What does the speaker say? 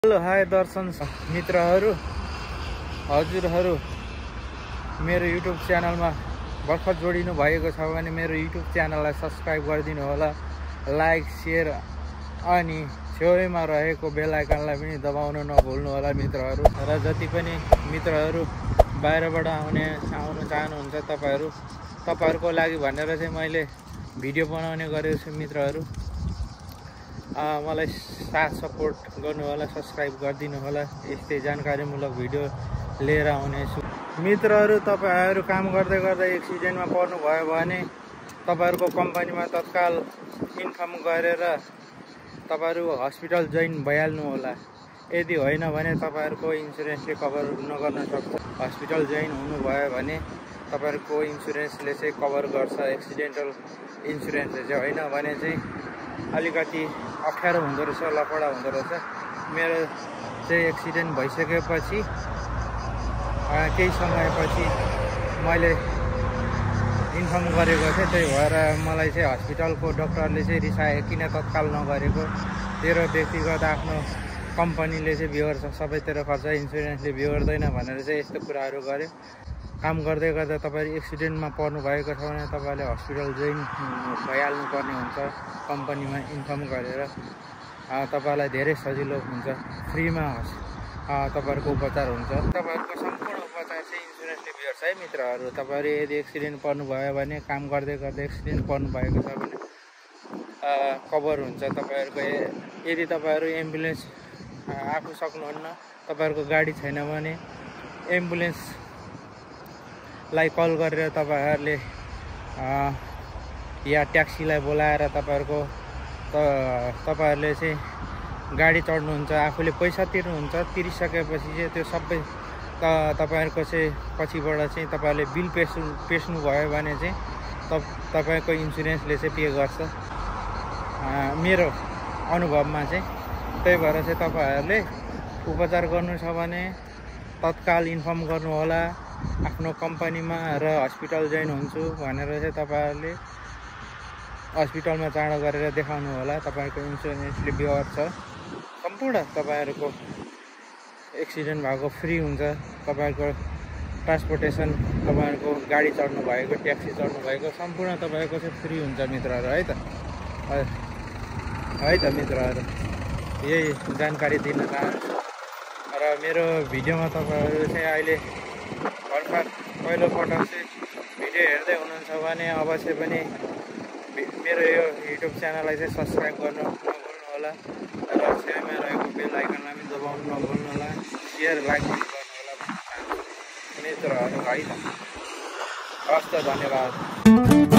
Hello hi दर्शन मित्रहरू हजुरहरू मेरो YouTube च्यानलमा भर्खर जोडिनु भएको छ भने मेरो युट्युब च्यानललाई सब्स्क्राइब गरिदिनु होला, लाइक शेयर अनि छेउमा रहेको बेल आइकनलाई पनि दबाउन नभुल्नु होला मित्रहरू। र जति पनि मित्रहरू बाहिरबाट आउन चाहनुहुन्छ तपाईहरुको लागि भनेर चाहिँ मैले भिडियो बनाउने गरेको छु मित्रहरू। मलाई साथ सपोर्ट गर्नु होला, सब्स्क्राइब गरिदिनु होला। यस्तै जानकारीमूलक भिडियो लिएर आउनेछु मित्रहरू। तपाईहरु काम गर्दै गर्दै एक्सिडेन्टमा पर्नु भयो भने तपाईहरुको कम्पनीमा तत्काल इन्फर्म गरेर तपाईहरु हस्पिटल जोइन भइहाल्नु होला। यदि होइन भने तपाईहरुको इन्स्योरेन्सले कभर नगर्न सक्छ। हस्पिटल जोइन हुनु भयो भने तपाईहरुको इन्स्योरेन्सले चाहिँ कभर गर्छ, एक्सिडेन्टल इन्स्योरेन्सले चाहिँ होइन भने चाहिँ अलिकति अप्ठ्यारो हुँदो रहेछ, लफडा हुँदो रहेछ। मेरो चाहिँ एक्सिडेन्ट भइसकेपछि केही समयपछि मैले इन्फर्म गरेको थिएँ, त्यही भएर मलाई चाहिँ हस्पिटलको डाक्टरले चाहिँ रिसाए किन तत्काल नगरेको, तेरो व्यक्तिगत आफ्नो कम्पनीले चाहिँ बिहोर्छ, सबैतिर खर्च इन्स्योरेन्सले बिहोर्दैन भनेर चाहिँ यस्तो कुराहरू गर्यो। काम गर्दै गर्दा तपाईहरु एक्सिडेन्टमा पर्नु भएको छ भने तपाईले हस्पिटल जोइन भइहाल्नु पर्ने हुन्छ। कम्पनीमा इन्फर्म गरेर तपाईलाई धेरै सजिलो हुन्छ, फ्रीमा तपाईहरुको उपचार हुन्छ। तपाईहरुको सम्पूर्ण उपचार चाहिँ इन्स्योरेन्सले बिहोर्छ है मित्रहरू। तपाईहरु यदि एक्सिडेन्ट पर्नु भयो भने, काम गर्दै गर्दै एक्सिडेन्ट पर्नु भएको छ भने कभर हुन्छ तपाईहरुको। यदि तपाईहरु एम्बुलेन्स आफू सक्नुहुन्न, तपाईहरुको गाडी छैन भने एम्बुलेन्स लाई कल गरेर तपाईहरुले या ट्याक्सीलाई बोलाएर तपाईहरुले चाहिँ गाडी चढ्नुहुन्छ, आफूले पैसा तिर्नुहुन्छ। तिरिसकेपछि चाहिँ त्यो सबै तपाईहरुको चाहिँ पछिबाट चाहिँ तपाईहरुले बिल पेस्नु भयो भने चाहिँ तपाईको इन्स्योरेन्सले चाहिँ पे गर्छ मेरो अनुभवमा चाहिँ। त्यही भएर चाहिँ तपाईहरुले उपचार गर्नु छ भने तत्काल इन्फर्म गर्नु होला आफ्नो कम्पनीमा र हस्पिटल जोइन हुन्छु भनेर चाहिँ तपाईहरुले हस्पिटलमा चाँडो गरेर देखाउनु होला। तपाईको इन्स्योरेन्सले बिहोर्छ, सम्पूर्ण तपाईहरुको एक्सिडेन्ट भएको फ्री हुन्छ। तपाईको ट्रान्सपोर्टेसन, तपाईहरुको गाडी चढ्नु भएको, ट्याक्सी चढ्नु भएको सम्पूर्ण तपाईको चाहिँ फ्री हुन्छ मित्रहरू है त। है त मित्रहरू, यही जानकारी दिन चाहन्छु। र मेरो भिडियोमा तपाईहरु चाहिँ अहिले भर्खर पहिलोपटक चाहिँ भिडियो हेर्दै हुनुहुन्छ भने अवश्य पनि मेरो यो युट्युब च्यानललाई चाहिँ सब्स्क्राइब गर्नु नभुल्नु होला र छेउमा रहेको बेल आइकनलाई पनि दबाउनु नभुल्नु होला, शेयर लाइक पनि गर्नु होला मित्रहरू है त। हस् त, धन्यवाद।